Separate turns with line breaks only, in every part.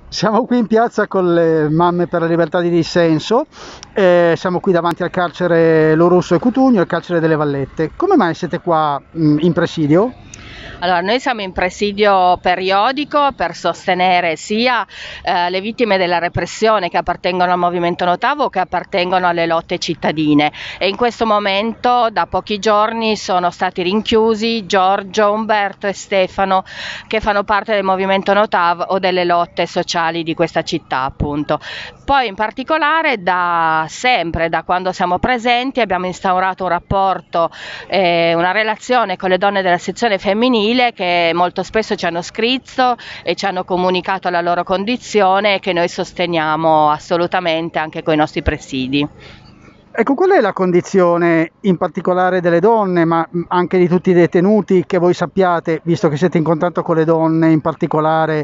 Siamo qui in piazza con le Mamme per la Libertà di Dissenso, siamo qui davanti al carcere Lorusso e Cutugno, il carcere delle Vallette. Come mai siete qua in presidio?
Allora, noi siamo in presidio periodico per sostenere sia le vittime della repressione che appartengono al movimento Notavo che appartengono alle lotte cittadine, e in questo momento da pochi giorni sono stati rinchiusi Giorgio, Umberto e Stefano, che fanno parte del movimento Notav o delle lotte sociali di questa città, appunto. Poi in particolare da sempre, da quando siamo presenti, abbiamo instaurato un rapporto, una relazione con le donne della sezione femminile, che molto spesso ci hanno scritto e ci hanno comunicato la loro condizione, e che noi sosteniamo assolutamente anche con i nostri presidi.
Ecco, qual è la condizione in particolare delle donne, ma anche di tutti i detenuti, che voi sappiate, visto che siete in contatto con le donne, in particolare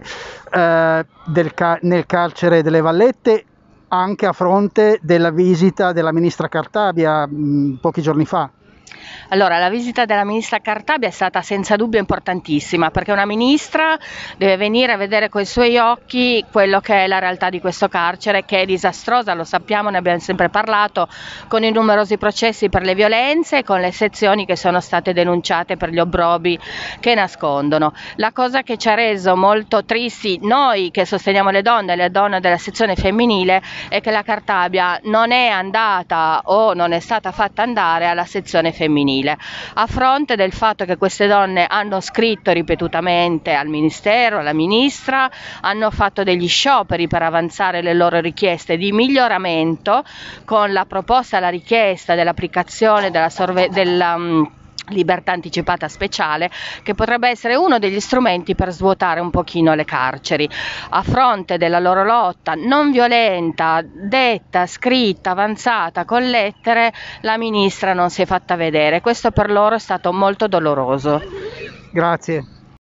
nel carcere delle Vallette, anche a fronte della visita della ministra Cartabia pochi giorni fa?
Allora, la visita della ministra Cartabia è stata senza dubbio importantissima, perché una ministra deve venire a vedere coi suoi occhi quello che è la realtà di questo carcere, che è disastrosa, lo sappiamo, ne abbiamo sempre parlato, con i numerosi processi per le violenze e con le sezioni che sono state denunciate per gli obbrobri che nascondono. La cosa che ci ha reso molto tristi, noi che sosteniamo le donne della sezione femminile, è che la Cartabia non è andata o non è stata fatta andare alla sezione femminile, a fronte del fatto che queste donne hanno scritto ripetutamente al Ministero, alla Ministra, hanno fatto degli scioperi per avanzare le loro richieste di miglioramento, con la proposta, la richiesta dell'applicazione della libertà anticipata speciale, che potrebbe essere uno degli strumenti per svuotare un pochino le carceri. A fronte della loro lotta non violenta, detta, scritta, avanzata con lettere, la ministra non si è fatta vedere. Questo per loro è stato molto doloroso.
Grazie.